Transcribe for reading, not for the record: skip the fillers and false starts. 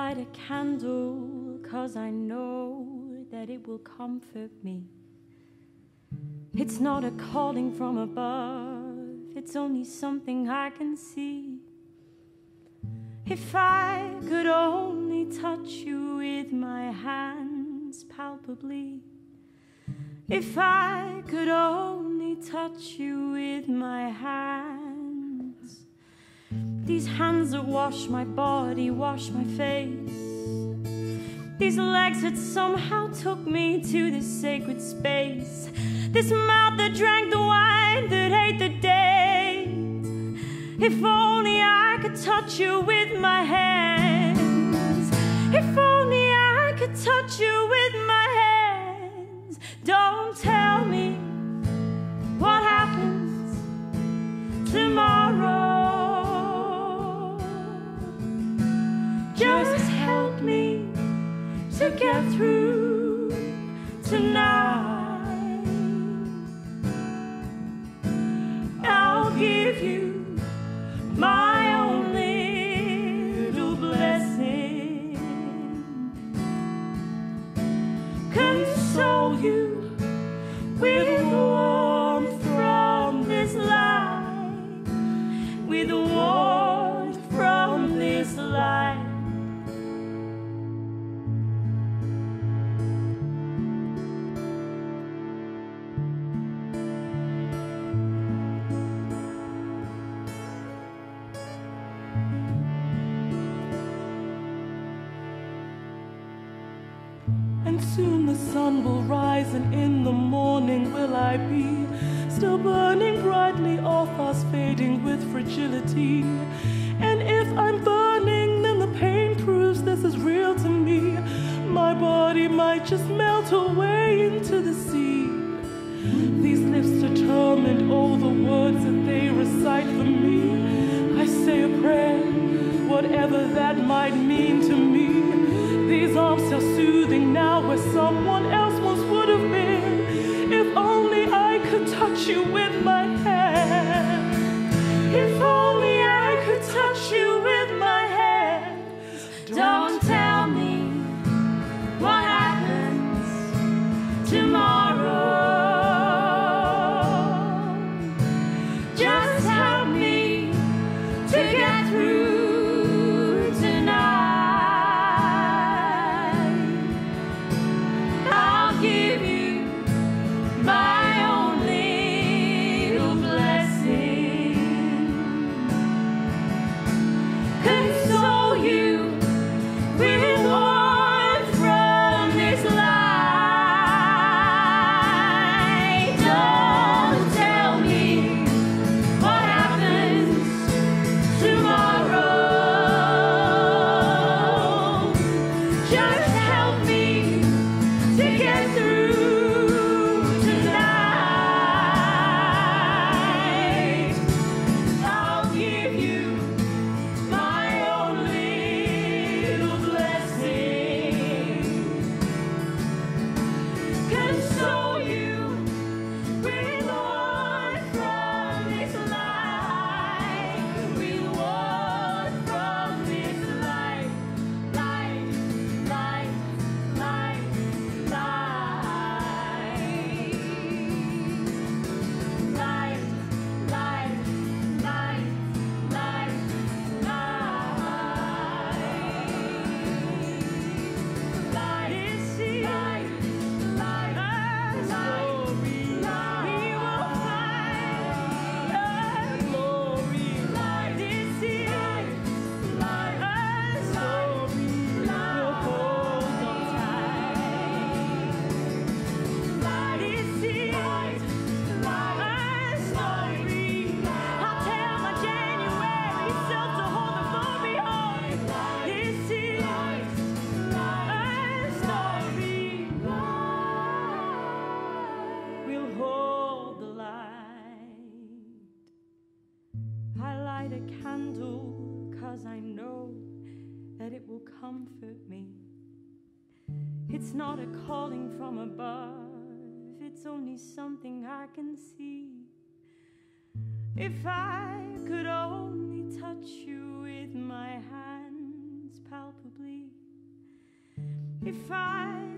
light a candle 'cause I know that it will comfort me. It's not a calling from above, it's only something I can see. If I could only touch you with my hands palpably, if I could only touch you with my hands, these hands that wash my body, wash my face, these legs that somehow took me to this sacred space, this mouth that drank the wine that ate the date. If only I could touch you with my hands, if only I could touch you with my hands. Don't tell me what happens tomorrow, just help me to get through tonight. I'll give you my only little blessing, console you with warmth from this light, with warmth from this light. And soon the sun will rise, and in the morning will I be still burning brightly, or fast fading with fragility. And if I'm burning, then the pain proves this is real to me. My body might just melt away into the sea. These lips determined, oh, the words that they recite for me. I say a prayer, whatever that might mean to me. These arms are soothing now where someone else once would have been. If only I could touch you with my hand. If only I could touch you with my hand. Don't tell me what happens tomorrow. Just help me to get through. It's not a calling from above, it's only something I can see. If I could only touch you with my hands palpably, if I